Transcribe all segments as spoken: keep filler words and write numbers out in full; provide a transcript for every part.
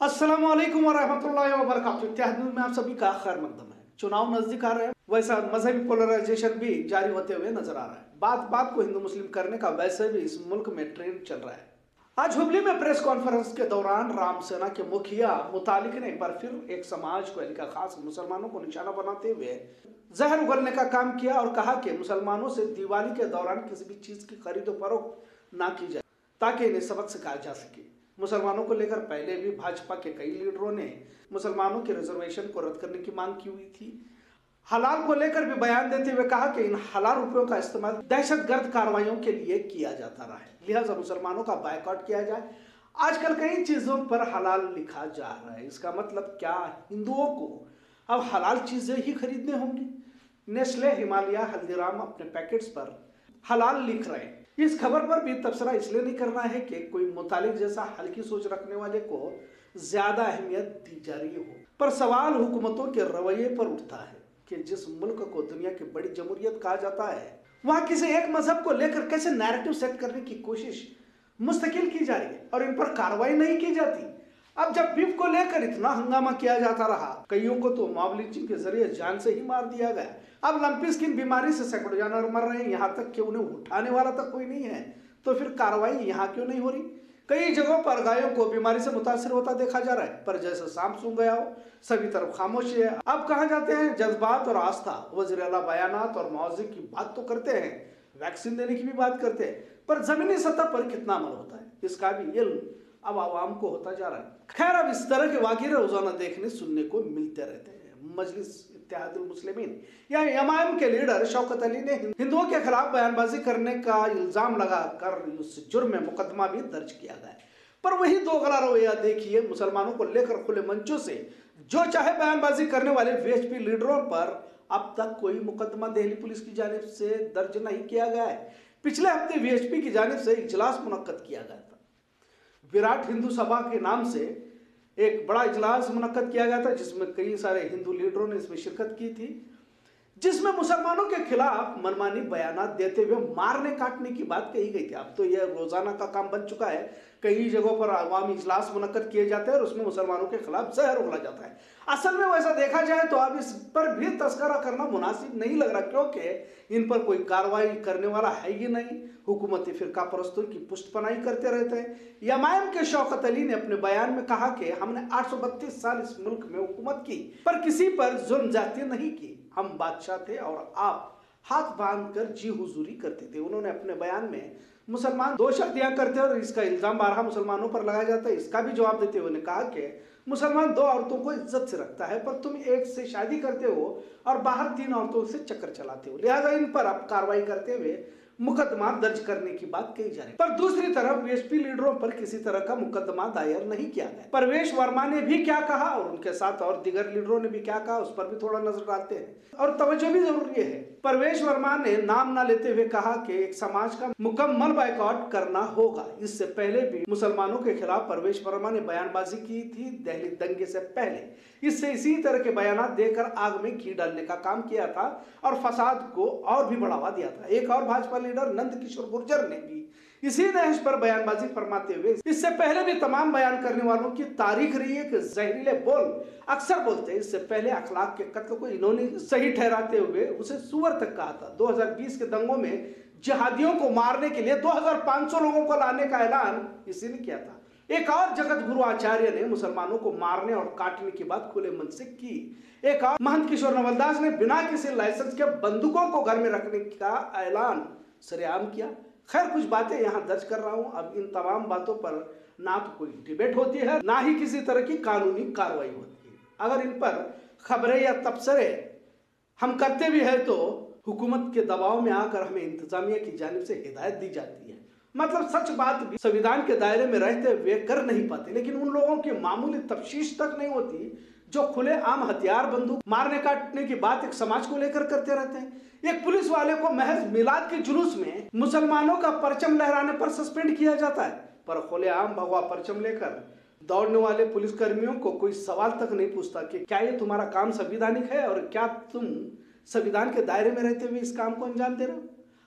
अस्सलाम वालेकुम वरहमतुल्लाहि वबरकातुहू। इत्तेहाद न्यूज़ में आप सभी का खैर मकदम है। चुनाव नजदीक आ रहे हैं, वैसा मजहबी पोलराइजेशन भी जारी होते हुए नजर आ रहा है। बात बात को हिंदू मुस्लिम करने का वैसे भी इस मुल्क में ट्रेंड चल रहा है। आज हुबली में प्रेस कॉन्फ्रेंस के दौरान राम सेना के मुखिया मुतालिक ने एक बार फिर एक समाज को, यानी खास मुसलमानों को निशाना बनाते हुए जहर उगलने का काम किया और कहा कि मुसलमानों से दिवाली के दौरान किसी भी चीज की खरीदो फरोख्त ना की जाए ताकि इन्हें सबक सिखाया जा सके। मुसलमानों को लेकर पहले भी भाजपा के कई लीडरों ने मुसलमानों के रिजर्वेशन को रद्द करने की मांग की हुई थी। हलाल को लेकर भी बयान देते हुए कहा कि इन हलाल रुपयों का इस्तेमाल दहशतगर्द कार्रवाइयों के लिए किया जाता रहा है, लिहाजा मुसलमानों का बायकॉट किया जाए। आजकल कई चीजों पर हलाल लिखा जा रहा है, इसका मतलब क्या हिंदुओं को अब हलाल चीजें ही खरीदने होंगी? नेस्ले, हिमालय, हल्दीराम अपने पैकेट्स पर हलाल लिख रहे हैं। इस खबर पर भी तबसरा इसलिए नहीं करना है कि कोई मुतालिक जैसा हल्की सोच रखने वाले को ज्यादा अहमियत दी जा रही हो, पर सवाल हुकूमतों के रवैये पर उठता है कि जिस मुल्क को दुनिया की बड़ी जमहूरियत कहा जाता है, वहां किसी एक मजहब को लेकर कैसे नैरेटिव सेट करने की कोशिश मुस्तकिल की जा रही है और इन पर कार्रवाई नहीं की जाती। अब जब बीफ को लेकर इतना हंगामा किया जाता रहा, कईयों को तो मॉब लिंचिंग के जरिए जान से ही मार दिया गया। अब लंपी स्किन बीमारी से सैकड़ों जानवर मर रहे हैं, यहाँ तक कि उन्हें उठाने वाला तक कोई नहीं है, तो फिर कार्रवाई यहाँ क्यों नहीं हो रही? कई जगहों पर गायों को बीमारी से मुतासर होता देखा जा रहा है, पर जैसे सांप सूंघ गया हो, सभी तरफ खामोशी है। अब कहा जाते हैं जज्बात और आस्था, वज़ीर आला बयानात और मुआवजे की बात तो करते हैं, वैक्सीन देने की भी बात करते हैं, पर जमीनी सतह पर कितना अमल होता है इसका भी इल्म अब आवाम को होता जा रहा है। खैर, अब इस तरह के वाक़ये रोजाना देखने सुनने को मिलते रहते हैं। मजलिस इत्तेहादुल मुस्लिमीन या एमआईएम के लीडर शौकत अली ने हिंदुओं के खिलाफ बयानबाजी करने का इल्जाम लगाकर उस जुर्म में मुकदमा भी दर्ज किया गया है। पर वही दोगला रवैया देखिए, मुसलमानों को लेकर खुले मंचों से जो चाहे बयानबाजी करने वाले वीएचपी लीडरों पर अब तक कोई मुकदमा दिल्ली पुलिस की जानिब से दर्ज नहीं किया गया है। पिछले हफ्ते वीएचपी की जानिब से इजलास मुनक्कद किया गया था। विराट हिंदू सभा के नाम से एक बड़ा इजलास मुनक्कद किया गया था, जिसमें कई सारे हिंदू लीडरों ने इसमें शिरकत की थी, जिसमें मुसलमानों के खिलाफ मनमानी बयानात देते हुए मारने काटने की बात कही गई थी। अब तो यह रोजाना का काम बन चुका है, कई जगहों पर अवामी इजलास मुनक्कद किए जाते हैं और उसमें मुसलमानों के खिलाफ जहर उगला जाता है। असल में वैसा देखा जाए तो अब इस पर भी तस्करा करना मुनासिब नहीं लग रहा, क्योंकि इन पर कोई कार्रवाई करने वाला है ही नहीं। हुकूमती फिरका परस्तों की पुष्टपनाही करते रहते हैं। एमआईएम के शौकत अली ने अपने बयान में कहा कि हमने आठ सौ बत्तीस साल इस मुल्क में हुकूमत की, पर किसी पर जुल्म ज्यादती नहीं की। हम बादशाह थे और आप हाथ बांध कर जी हुजूरी करते थे। उन्होंने अपने बयान में मुसलमान दो शब्दियां करते हैं और इसका इल्जाम बारहा मुसलमानों पर लगाया जाता है। इसका भी जवाब देते हुए उन्होंने कहा कि मुसलमान दो औरतों को इज्जत से रखता है, पर तुम एक से शादी करते हो और बाहर तीन औरतों से चक्कर चलाते हो, लिहाजा इन पर अब कार्रवाई करते हुए मुकदमा दर्ज करने की बात कही जा रही है। पर दूसरी तरफ वीएचपी लीडरों पर किसी तरह का मुकदमा दायर नहीं किया गया। परवेश वर्मा ने भी क्या कहा और उनके साथ और दीगर लीडरों ने भी क्या कहा, उस पर भी थोड़ा नजर डालते हैं और तवज्जो भी जरूरी है। परवेश वर्मा ने नाम ना लेते हुए कहा कि एक समाज का मुकम्मल बायकॉट करना होगा। इससे पहले भी मुसलमानों के खिलाफ परवेश वर्मा ने बयानबाजी की थी दिल्ली दंगे से पहले। इससे इसी तरह के बयान देकर आग में घी डालने का काम किया था और फसाद को और भी बढ़ावा दिया था। एक और भाजपा लीडर नंद किशोर गुर्जर ने भी इसी नहज पर बयानबाजी फरमाते हुए इससे पहले भी तमाम बयान करने वालों की तारीख रही है कि जहरीले बोल अक्सर बोलते हैं। इससे पहले अखलाक के कत्ल को इन्होंने सही ठहराते हुए उसे सुअर तक कहा था। दो हज़ार बीस के दंगों में जिहादियों को मारने के लिए दो हज़ार पाँच सौ लोगों को लाने का ऐलान इसी ने किया था। एक और जगत गुरु आचार्य ने मुसलमानों को मारने और काटने की बात खुले मन से की। एक और महंत किशोर नवलदास ने बिना किसी लाइसेंस के बंदूकों को घर में रखने का ऐलान सरेआम किया। खैर, कुछ बातें यहाँ दर्ज कर रहा हूँ। अब इन तमाम बातों पर ना तो कोई डिबेट होती है, ना ही किसी तरह की कानूनी कार्रवाई होती है। अगर इन पर खबरें या तबसरे हम करते भी हैं तो हुकूमत के दबाव में आकर हमें इंतजामिया की जानिब से हिदायत दी जाती है। मतलब सच बात भी संविधान के दायरे में रहते हुए कर नहीं पाते, लेकिन उन लोगों की मामूली तफ्तीश तक नहीं होती जो खुले आम हथियार बंदूक मारने काटने की बात एक समाज को लेकर करते रहते हैं। एक पुलिस वाले को महज मिलाद के जुलूस में मुसलमानों का परचम लहराने पर सस्पेंड किया जाता है, पर खुले आम भगवा परचम लेकर दौड़ने वाले पुलिस कर्मियों को कोई सवाल तक नहीं पूछता कि क्या ये तुम्हारा काम संवैधानिक है और क्या तुम संविधान के दायरे में रहते हुए इस काम को अंजाम दे रहे हो।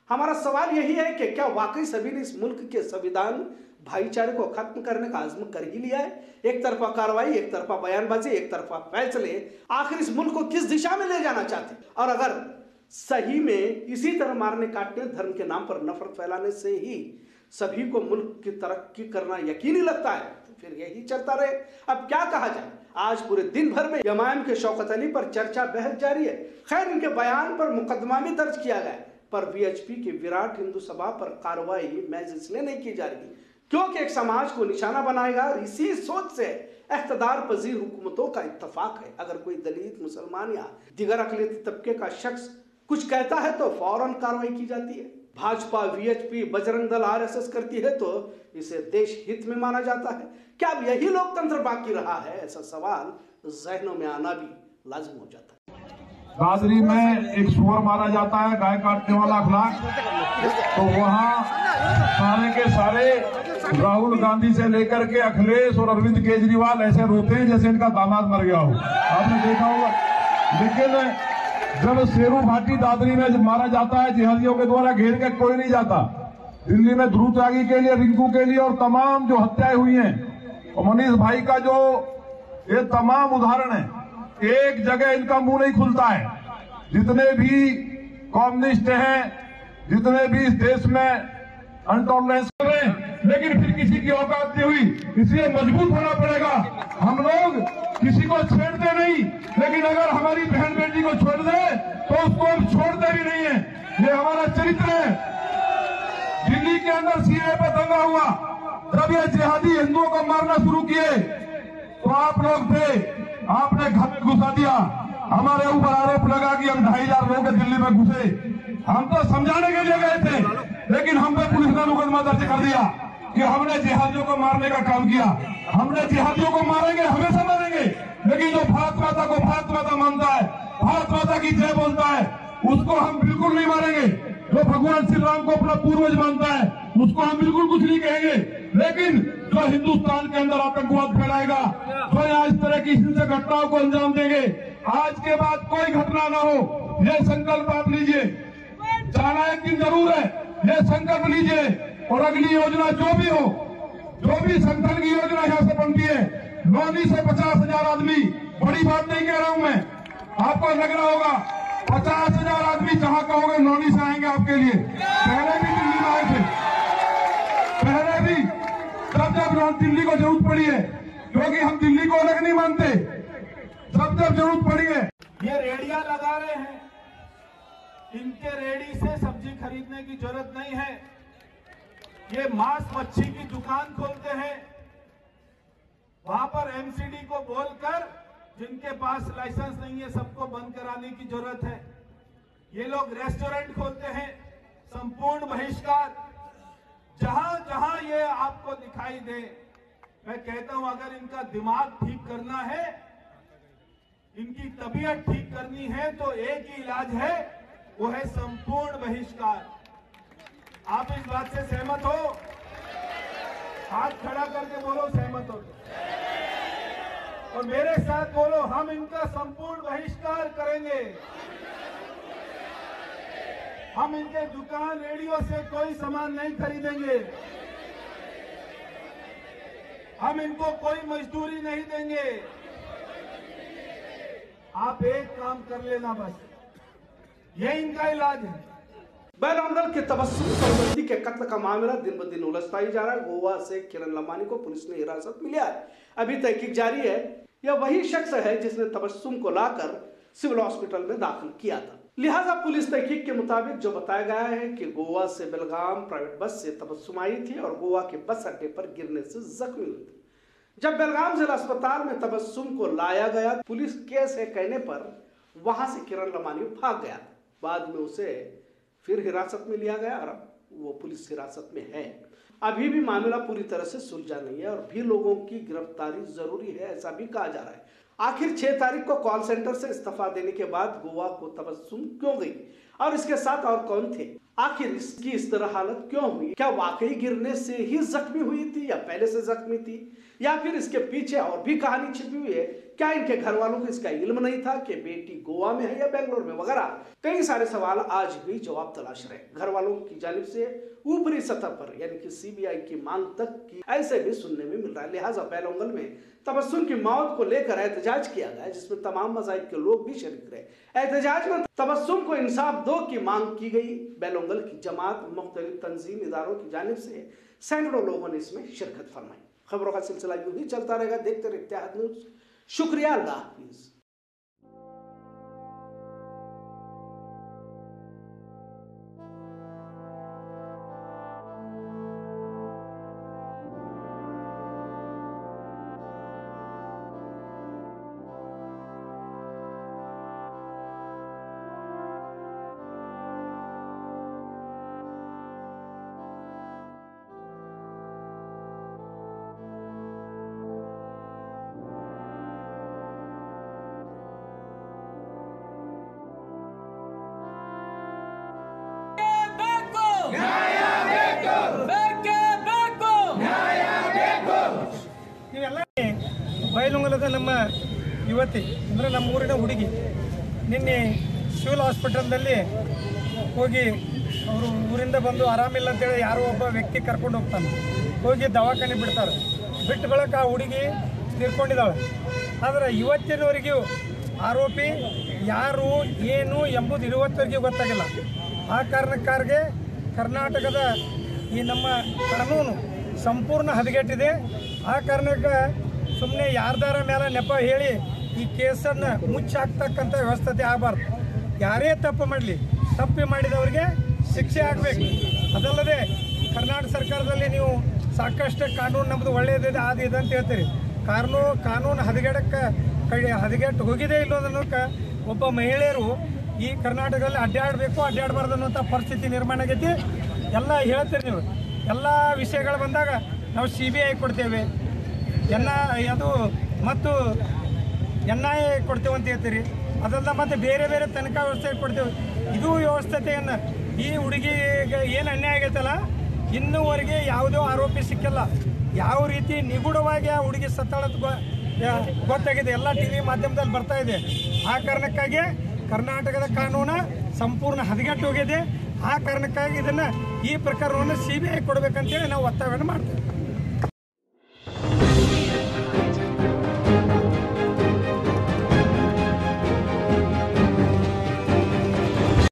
हमारा सवाल यही है कि क्या वाकई सभी ने इस मुल्क के संविधान भाईचारे को खत्म करने का आज़म कर ही लिया है? एक तरफा कार्रवाई, एक तरफा बयानबाजी, एक तरफा फैसले, आखिर इस मुल्क को किस दिशा में ले जाना चाहते? और अगर सही में इसी तरह मारने काटने, धर्म के नाम पर नफरत फैलाने से ही सभी को मुल्क की तरक्की करना यकीनी लगता है तो फिर यही चलता रहे। अब क्या कहा जाए, आज पूरे दिन भर में एम के शौकत अली पर चर्चा बहस जारी है। खैर, इनके बयान पर मुकदमा भी दर्ज किया गया, पर वीएचपी की विराट हिंदू सभा पर कार्रवाई महज इसलिए नहीं की जा रही क्योंकि एक समाज को निशाना बनाएगा। और इसी सोच से इख्तदार पजीर हुकूमतों का इत्तफाक है, अगर कोई दलित, मुसलमान या दिगर अक़लियती तबके का शख्स कुछ कहता है तो फौरन कार्रवाई की जाती है। भाजपा, वीएचपी, बजरंग दल, आरएसएस करती है तो इसे देश हित में माना जाता है। क्या अब यही लोकतंत्र बाकी रहा है? ऐसा सवाल ज़हनों में आना भी लाजिम हो जाता है। दादरी में एक सुअर मारा जाता है, गाय काटने वाला अखलाक, तो वहाँ सारे के सारे राहुल गांधी से लेकर के अखिलेश और अरविंद केजरीवाल ऐसे रोते हैं जैसे इनका दामाद मर गया हो। आपने देखा होगा। लेकिन जब शेरू भाटी दादरी में जब मारा जाता है, जिहादियों के द्वारा घेर के कोई नहीं जाता। दिल्ली में ध्रुव त्यागी के लिए, रिंकू के लिए और तमाम जो हत्याएं हुई हैं, और मनीष भाई का जो ये तमाम उदाहरण है, एक जगह इनका मुंह नहीं खुलता है। जितने भी कम्युनिस्ट हैं, जितने भी इस देश में अनटॉलरेंस कर रहे हैं, लेकिन फिर किसी की औकात नहीं हुई, इसलिए मजबूत होना पड़ेगा। हम लोग किसी को छेड़ते नहीं, लेकिन अगर हमारी बहन बेटी को छोड़ दे तो उसको हम छोड़ते भी नहीं है। ये हमारा चरित्र है। दिल्ली के अंदर सीए पर दंगा हुआ, जब ये जिहादी हिंदुओं को मारना शुरू किए तो आप लोग थे, आपने घर में घुसा दिया। हमारे ऊपर आरोप लगा कि हम ढाई हजार लोग दिल्ली में घुसे। हम तो समझाने के लिए गए थे, लेकिन हम पे पुलिस ने मुकदमा दर्ज कर दिया कि हमने जिहादियों को मारने का काम किया। हमने जिहादियों को मारेंगे, हमेशा मारेंगे, लेकिन जो भारत माता को भारत माता मानता है, भारत माता की जय बोलता है, उसको हम बिल्कुल नहीं मारेंगे। जो भगवान श्री राम को अपना पूर्वज मानता है, उसको हम बिल्कुल कुछ नहीं कहेंगे। लेकिन जो हिंदुस्तान के अंदर आतंकवाद फैलाएगा, जो यहाँ इस तरह की हिंसक घटनाओं को अंजाम देंगे, आज के बाद कोई घटना ना हो, ये संकल्प आप लीजिए। जाना एक दिन जरूर है, ये संकल्प लीजिए। और अगली योजना जो भी हो, जो भी संगठन की योजना यहाँ से बनती है, नौनी से पचास हजार आदमी, बड़ी बात नहीं कह रहा हूं मैं, आपको लग रहा होगा पचास हजार आदमी जहां कहोगे नौनी से आएंगे आपके लिए। पहले भी दिल्ली में आए थे, पहले भी जब जब दिल्ली को जरूरत पड़ी है, क्योंकि हम दिल्ली को अलग नहीं मानते, जब जब जरूरत पड़ी है। ये रेडिया लगा रहे हैं, इनके रेडी से सब्जी खरीदने की जरूरत नहीं है। ये मांस मच्छी की दुकान खोलते हैं, वहां पर एमसीडी को बोलकर जिनके पास लाइसेंस नहीं है सबको बंद कराने की जरूरत है। ये लोग रेस्टोरेंट खोलते हैं, संपूर्ण बहिष्कार। जहां जहां ये आपको दिखाई दे, मैं कहता हूं अगर इनका दिमाग ठीक करना है, इनकी तबीयत ठीक करनी है, तो एक ही इलाज है, वो है संपूर्ण बहिष्कार। आप इस बात से सहमत हो? हाथ खड़ा करके बोलो सहमत हो, और मेरे साथ बोलो, हम इनका संपूर्ण बहिष्कार करेंगे। हम इनके दुकान, रेडियो से कोई सामान नहीं खरीदेंगे। हम इनको कोई मजदूरी नहीं देंगे। आप एक काम कर लेना बस, ये इनका इलाज है। बैरमंडल के तबस्सुम सरबंदी के कत्ल का मामला दिन ब दिन उलझता ही जा रहा है। गोवा से किरण लंबानी को पुलिस ने हिरासत में लिया है, अभी तहकीक जारी है। यह वही शख्स है जिसने तबस्सुम को लाकर सिविल हॉस्पिटल में दाखिल किया था। लिहाजा पुलिस तहकीक के मुताबिक जो बताया गया है कि गोवा से बेलगाम प्राइवेट बस से तबस्सुम आई थी और गोवा के बस अड्डे पर गिरने से जख्मी हुई थी। जब बेलगाम जिला अस्पताल में तबस्सुम को लाया गया, पुलिस केस है कहने पर वहां से किरण लंबानी भाग गया। बाद में उसे फिर हिरासत में लिया गया और वो पुलिस हिरासत में है। अभी भी मामला पूरी तरह से सुलझा नहीं है और भी लोगों की गिरफ्तारी जरूरी है, ऐसा भी कहा जा रहा है। आखिर छह तारीख को कॉल सेंटर से इस्तीफा देने के बाद गोवा को तबस्सुम क्यों गई और इसके साथ और कौन थे? आखिर इसकी इस तरह हालत क्यों हुई? क्या वाकई गिरने से ही जख्मी हुई थी या पहले से जख्मी थी? या फिर इसके पीछे और भी कहानी छिपी हुई है? क्या इनके घर वालों को इसका इल्म नहीं था कि बेटी गोवा में है या बेंगलोर में वगैरह? कई सारे सवाल आज भी जवाब तलाश रहे। घर वालों की जानिब से ऊपरी सतह पर यानी कि सीबीआई की मांग तक की ऐसे भी सुनने में मिल रहा है। लिहाजा बेलोंगल में तबस्सुम की मौत को लेकर एहतजाज किया गया, जिसमें तमाम मज़ाहिब के लोग भी शरीक रहे। एहतजाज में तबस्सुम को इंसाफ दो की मांग की गई। बेलोंगल की जमात, मुख्तलिफ तंजीम इदारों की जानिब से सैकड़ों लोगों ने इसमें शिरकत फरमाई। खबरों का सिलसिला यूं ही चलता रहेगा। देखते रहे इत्तेहाद न्यूज़। शुक्रिया, अल्लाह हाफिज। ಬೈಲುಂಗಲದ ನಮ್ಮ ಯುವತಿ ಅಂದರೆ ನಮ್ಮ ಊರಿನ ಹುಡುಗಿ ನಿನ್ನೆ ಸಿವಿಲ್ ಹಾಸ್ಪಿಟಲ್ದಲ್ಲಿ ಹೋಗಿ ಅವರು ಊರಿಂದ ಬಂದು ಆರಾಮಿಲ್ಲ ಅಂತೇಳಿ ಯಾರೋ ಒಬ್ಬ ವ್ಯಕ್ತಿ ಕರ್ಕೊಂಡು ಹೋಗ್ತಾನೆ. ಹೋಗಿ ದವಾಖಾನೆ ಬಿಡ್ತಾರೆ. ಬಿಟ್ಟು ಬಳಕ ಆ ಹುಡುಗಿ ತೀರ್ಕೊಂಡಿದ್ದಾಳೆ. ಆದರೆ ಇವತ್ತಿನವರೆಗೂ ಆರೋಪಿ ಯಾರು ಏನು ಎಂಬುದು ಇವತ್ತವರೆಗೂ ಗೊತ್ತಾಗಿಲ್ಲ. ಆ ಕಾರಣಕ್ಕಾಗಿ ಕರ್ನಾಟಕದ ಈ ನಮ್ಮ ಕಾನೂನು ಸಂಪೂರ್ಣ ಹದಗೆಟ್ಟಿದೆ. ಆ ಕಾರಣಕ್ಕೆ ಸುಮ್ಮನೆ ಯಾರ್ದಾರ ಮೇಲೆ ನೆಪ ಹೇಳಿ ಈ ಕೇಸನ್ನು ಮುಚ್ಚಾಕ್ತಕ್ಕಂಥ ವ್ಯವಸ್ಥೆ ಆಗಬಾರ್ದು. ಯಾರೇ ತಪ್ಪು ಮಾಡಲಿ, ತಪ್ಪು ಮಾಡಿದವರಿಗೆ ಶಿಕ್ಷೆ ಆಗಬೇಕು. ಅದಲ್ಲದೆ ಕರ್ನಾಟಕ ಸರ್ಕಾರದಲ್ಲಿ ನೀವು ಸಾಕಷ್ಟು ಕಾನೂನು ನಮ್ಮದು ಒಳ್ಳೆಯದಿದೆ ಅದು ಇದೆ ಅಂತ ಹೇಳ್ತೀರಿ. ಕಾನೂನು ಕಾನೂನು ಹದಗೆಡಕ್ಕೆ ಕಡೆ ಹದಗೆಟ್ಟು ಹೋಗಿದೆ ಇಲ್ಲೋದನ್ನೋಕ್ಕೆ ಒಬ್ಬ ಮಹಿಳೆಯರು ಈ ಕರ್ನಾಟಕದಲ್ಲಿ ಅಡ್ಡಾಡಬೇಕು ಅಡ್ಡಾಡಬಾರ್ದು ಅನ್ನೋಂಥ ಪರಿಸ್ಥಿತಿ ನಿರ್ಮಾಣ ಆಗೈತಿ. ಎಲ್ಲ ಹೇಳ್ತೀರಿ ನೀವು. ಎಲ್ಲ ವಿಷಯಗಳು ಬಂದಾಗ ನಾವು ಸಿ ಬಿ ಐ ಕೊಡ್ತೇವೆ, ಎನ್ ಐ ಅದು ಮತ್ತು ಎನ್ ಐ ಎ ಕೊಡ್ತೇವೆ ಅಂತ ಹೇಳ್ತೀರಿ. ಅದಲ್ಲ ಮತ್ತು ಬೇರೆ ಬೇರೆ ತನಿಖಾ ವ್ಯವಸ್ಥೆ ಕೊಡ್ತೇವೆ. ಇದು ವ್ಯವಸ್ಥೆಯನ್ನು ಈ ಹುಡುಗಿಗೆ ಏನು ಅನ್ಯಾಯ ಆಗೈತಲ್ಲ, ಇನ್ನೂವರೆಗೆ ಯಾವುದೋ ಆರೋಪಿ ಸಿಕ್ಕಿಲ್ಲ. ಯಾವ ರೀತಿ ನಿಗೂಢವಾಗಿ ಆ ಹುಡುಗಿ ಸತ್ತಾಳದ ಗೊತ್ತಾಗಿದೆ, ಎಲ್ಲ ಟಿ ವಿ ಮಾಧ್ಯಮದಲ್ಲಿ ಬರ್ತಾ ಇದೆ. ಆ ಕಾರಣಕ್ಕಾಗಿ ಕರ್ನಾಟಕದ ಕಾನೂನು ಸಂಪೂರ್ಣ ಹದಗೆಟ್ಟು ಹೋಗಿದೆ. ಆ ಕಾರಣಕ್ಕಾಗಿ ಇದನ್ನು ಈ ಪ್ರಕರಣವನ್ನು ಸಿ ಬಿ ಐ ಕೊಡಬೇಕಂತೇಳಿ ನಾವು ಒತ್ತಾಯವನ್ನು ಮಾಡ್ತೇವೆ.